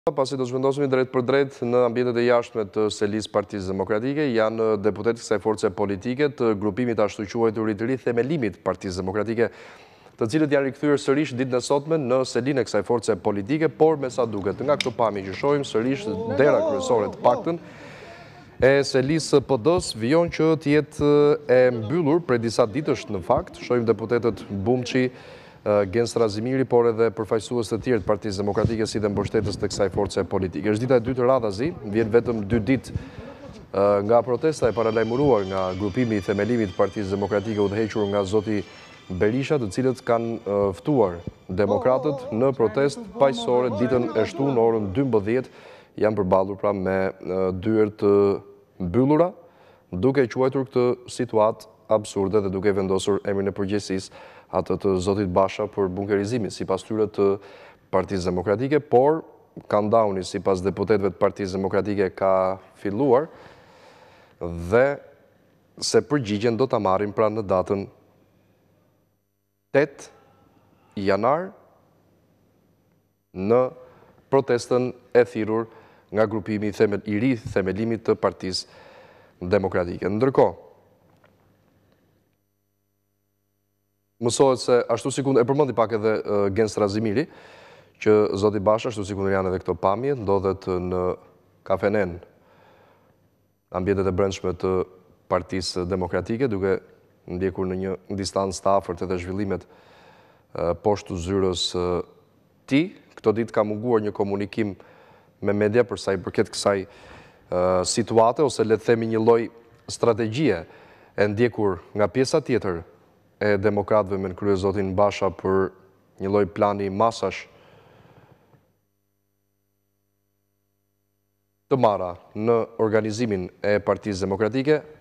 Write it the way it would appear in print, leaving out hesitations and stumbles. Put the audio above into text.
Pasi do zhvendosemi drejt për drejt në ambientet e jashtme të selisë Partisë Demokratike, janë deputetë kësaj force politike të grupimit ashtu quajtur i të ri themelimit Partisë Demokratike, të cilët janë rikthyer sërish ditën e sotme në selinë e kësaj force politike, por me sa duket nga këto pamje që shohim sërish dera kryesore të paktën e selisë PD-s vijon që të jetë e mbyllur prej disa ditësh në fakt. Shohim deputetët Bumçi, Gens Razimiri, por edhe përfaqësues të tjerë të Partisë Demokratike si dhe mbështetës të kësaj force politike. Është dita e dytë radhazi, vjen vetëm 2 ditë nga protesta e paralajmëruar nga grupimi i themelimit të Partisë Demokratike udhëhequr nga zoti Berisha, të cilët kanë ftuar demokratët në protestë paqësore ditën e shtunë në orën 12, janë përballur pra me dyert të mbyllura, duke quajtur këtë situatë absurde dhe duke vendosur emrin e përgjegjësisë atë të zotit Basha për bunkerizimin sipas tyre të Partisë Demokratike, por countdowni sipas deputetëve të Partisë Demokratike ka filluar dhe se përgjigjen do ta marrin pra në datën 8 janar në protestën e thirrur nga grupimi i ri themelimit të Partisë Demokratike. Ndërkohë, mësohet se ashtu sikur e përmendi pak edhe Gens Razimiri, që zoti Basha, ashtu sikur janë edhe këto pamje, ndodhet në kafenen ambientet e brendshme të Partisë Demokratike, duke ndjekur në një distancë të afërt edhe zhvillimet poshtë zyrës tij. Këto ditë ka munguar një komunikim me media për sa i përket kësaj situate, ose le të themi një lloj strategjie e ndjekur nga pjesa tjetër e demokratëve me kryezotin Basha për një lloj plani masash të marra në organizimin e Partisë Demokratike,